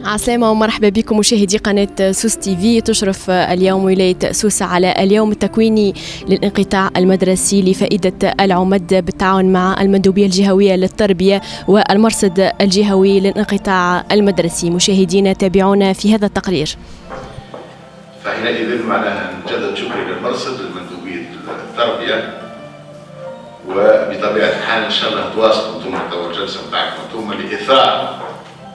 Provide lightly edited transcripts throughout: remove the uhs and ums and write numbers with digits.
عسلامة ومرحبا بكم مشاهدي قناة سوس تي في. تشرف اليوم ولاية سوس على اليوم التكويني للانقطاع المدرسي لفائدة العمد بالتعاون مع المندوبية الجهوية للتربية والمرصد الجهوي للانقطاع المدرسي. مشاهدينا تابعونا في هذا التقرير. فحينئذ معناها نجدد شكري للمرصد للمندوبية التربية، وبطبيعة الحال إن شاء الله تواصلوا أنتم توا الجلسة بتاعكم أنتم لإثراء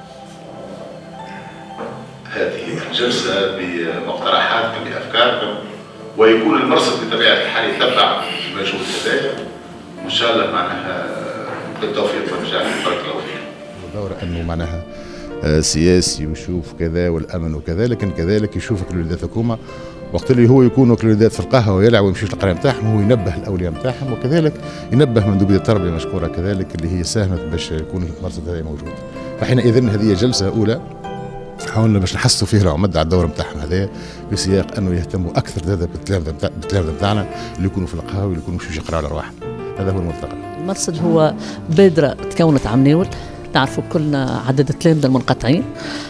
هذه الجلسة بمقترحاتكم بأفكاركم، ويكون المرصد بطبيعة الحال يتبع المجهود هذايا، وإن شاء الله معناها بالتوفيق والنجاح. بارك الله فيك. دور أنه معناها سياسي ويشوف كذا والأمن وكذا، لكن كذلك يشوفك الولادات الحكومة وقت اللي هو يكونوا الولادات في القهوة ويلعبوا ويمشيش القراية نتاعهم، هو ينبه الأولياء نتاعهم، وكذلك ينبه مندوبية التربية مشكورة كذلك اللي هي ساهمت باش يكون المرصد هذا موجود. فحينئذ هذه جلسة أولى حاولنا باش نحسوا فيها العمد على الدور نتاعهم هذايا، بسياق انه يهتموا اكثر بالتلامذه نتاعنا اللي يكونوا في القهاوي واللي يكونوا يمشوا يقراوا على ارواحهم. هذا هو الملتقى. المرصد هو بادره تكونت عام ناول، نعرفوا كلنا عدد التلامذه المنقطعين،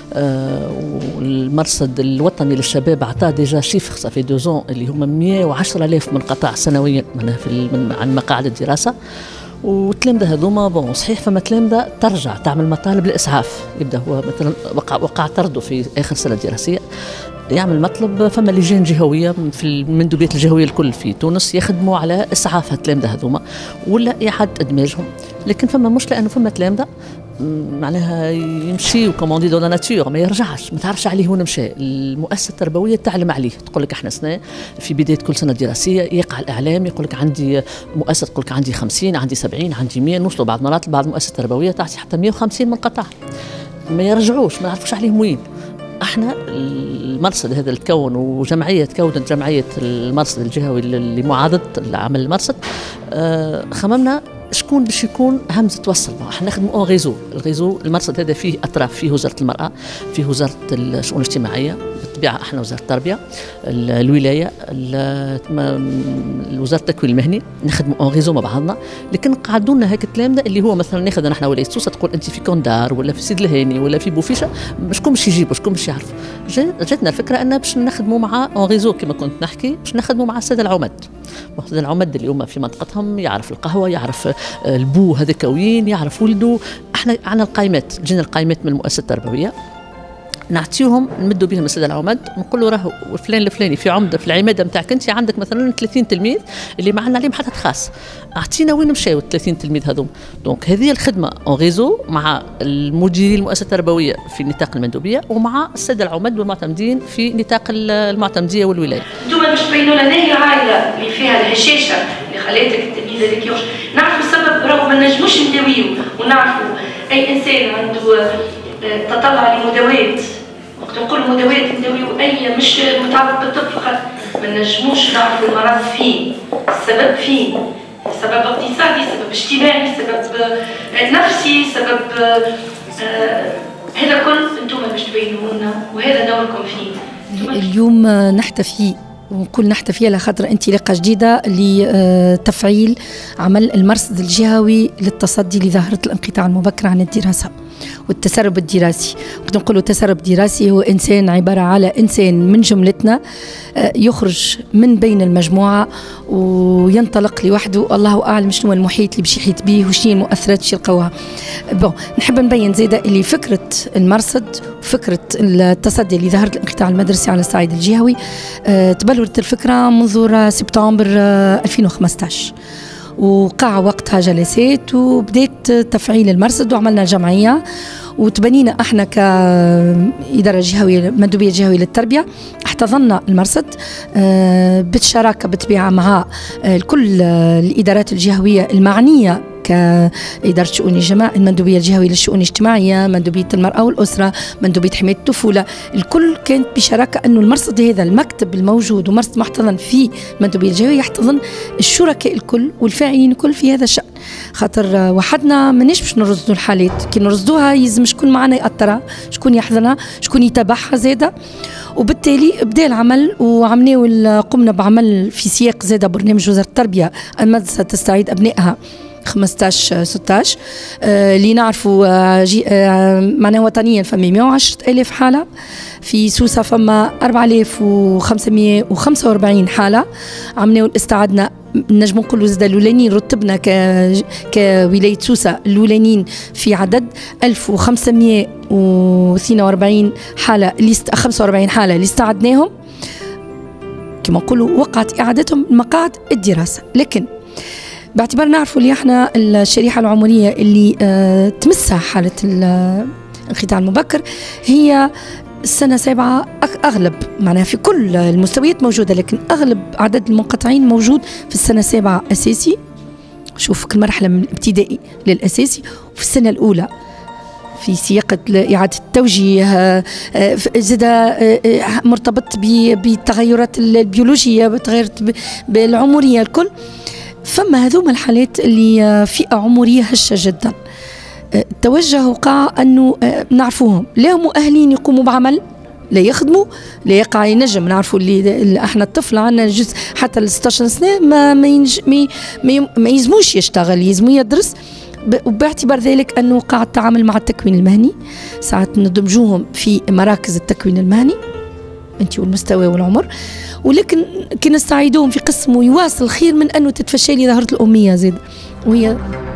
والمرصد الوطني للشباب عطاه ديجا شيفر صافي 2 اللي هما 110,000 منقطع سنويا عن مقاعد الدراسه. والتلامذة هذوما بون صحيح فما تلامذة ترجع تعمل مطالب الإسعاف، يبدأ هو مثلا وقع طرده في آخر سنة دراسية يعمل مطلب، فما لجان جهوية في المندوبيات الجهوية الكل في تونس يخدموا على إسعاف هالتلامذة هذوما ولا إعادة إدماجهم. لكن فما مشكلة أنه فما تلامذة معناها يمشي وكوموندي دو لا ناتور ما يرجعش، ما تعرفش عليه وين مشى. المؤسسه التربويه تعلم عليه، تقول لك احنا سنه في بدايه كل سنه دراسيه يقع الاعلام يقول لك عندي مؤسسه، تقول لك عندي 50 عندي 70 عندي 100، نوصلوا بعض المرات بعض المؤسسات التربويه تعطي حتى 150 منقطع ما يرجعوش، ما نعرفوش عليهم وين. احنا المرصد هذا اللي تكون وجمعيه تكونت جمعيه المرصد الجهوي لمعاضده العمل المرصد، خممنا شكون باش يكون همزه توصل. احنا نخدموا اون ريزو، الريزو المرصد هذا فيه اطراف، فيه وزاره المراه، فيه وزاره الشؤون الاجتماعيه بالطبيعه، احنا وزاره التربيه، الولايه، وزاره التكوين المهني، نخدموا اون ريزو مع بعضنا. لكن قعدوا لنا هيك التلامذه اللي هو مثلا ناخذ نحن ولايه سوسه، تقول انت في كوندار ولا في سيد الهاني ولا في بوفيشه، شكون باش يجيبوا شكون باش يعرف. جاتنا الفكره ان باش نخدموا مع اون ريزو كما كنت نحكي، باش نخدموا مع الساده العمد. الساده العمد اللي هما في منطقتهم يعرف القهوه، يعرف البو هذاك وين، يعرف ولده. احنا عندنا القائمات، جينا القائمات من المؤسسه التربويه نعطيهم، نمدوا بهم الساده العمد، نقول له راهو فلان الفلاني في عمده في العماده نتاعك انت عندك مثلا 30 تلميذ اللي ما عندنا عليهم حتى خاص، اعطينا وين مشاو 30 تلميذ هذوم. دونك هذه الخدمه اون ريزو مع المديرين المؤسسه التربويه في نطاق المندوبيه، ومع الساده العمد والمعتمدين في نطاق المعتمديه والولايه. انتم باش تبينوا لنا هي العائله اللي فيها الهشاشه اللي خلاتك التلميذ هذاك يخرج، نعرفوا السبب رغم ما نجموش نداويو، ونعرفوا اي انسان عنده تطلع لمداوات، وقت نقول مداوات نداويو اي مش متعلق بالطب فقط، ما نجموش نعرفوا المرض فين، السبب فين، سبب اقتصادي، سبب اجتماعي، سبب نفسي، سبب هذا كل انتم باش تبينوا لنا، وهذا دوركم فيه. اليوم نحتفي ونقول نحتفي على خاطر انطلاقه جديده لتفعيل عمل المرصد الجهوي للتصدي لظاهره الانقطاع المبكر عن الدراسه والتسرب الدراسي. وقت نقولوا تسرب دراسي هو إنسان عبارة على إنسان من جملتنا يخرج من بين المجموعة وينطلق لوحده، الله أعلم شنو المحيط اللي باش يحيط به وشنو المؤثرات باش يلقاوها. بون نحب نبين زيادة اللي فكرة المرصد وفكرة التصدي لظاهرة الانقطاع المدرسي على الصعيد الجهوي تبلورت الفكرة منذ سبتمبر 2015، وقع وقتها جلسات وبدأت تفعيل المرصد وعملنا جمعية وتبنينا احنا كإدارة جهوية مندوبية جهوية للتربية، احتضنا المرصد بالشراكة بالطبيعة مع كل الإدارات الجهوية المعنية كإدارة شؤون الجماعة، المندوبية الجهوية للشؤون الاجتماعية، مندوبية المرأة والأسرة، مندوبية حماية الطفولة، الكل كانت بشراكة أنه المرصد هذا المكتب الموجود ومرصد محتضن في المندوبية الجهوية يحتضن الشركاء الكل والفاعلين الكل في هذا الشأن. خاطر وحدنا ماناش باش نرصدوا الحالات، كي نرصدوها يلزم شكون معنا يأطرها، شكون يحضنها، شكون يتابعها زادة. وبالتالي بدا العمل وعملنا قمنا بعمل في سياق زادة برنامج وزارة التربية المدرسة تستعيد أبنائها 15-16 اللي نعرفوا معناها وطنيا فما 110,000 حالة. في سوسة فما 4545 حالة. عملنا استعدنا نجم نقولوا زاد الأولانيين رتبنا كولاية سوسة الأولانيين في عدد 1542 حالة 45 حالة اللي استعدناهم كما نقولوا وقعت إعادتهم مقاعد الدراسة. لكن باعتبار نعرفوا اللي احنا الشريحة العمرية اللي تمسها حالة الانقطاع المبكر هي السنة 7 أغلب معناها في كل المستويات موجودة، لكن أغلب عدد المنقطعين موجود في السنة 7 أساسي. شوف كل مرحلة من الابتدائي للأساسي، وفي السنة الأولى في سياق إعادة التوجيه زاد مرتبط بالتغيرات البيولوجية بالتغيرات بالعمرية الكل. فما هذوما الحالات اللي فئة عمرية هشة جدا. التوجه وقع أنه نعرفوهم لا مؤهلين يقوموا بعمل، لا يخدموا، لا يقع ينجم. نعرفوا اللي احنا الطفل عندنا جزء حتى ال 16 سنة ما يزموش يشتغل، يزمو يدرس. وباعتبار ذلك أنه قاعد التعامل مع التكوين المهني، ساعات ندمجوهم في مراكز التكوين المهني أنت والمستوى والعمر، ولكن كي نستعيدوهم في قسم ويواصل خير من أنه تتفشى لي ظاهرة الأمية زاد. وهي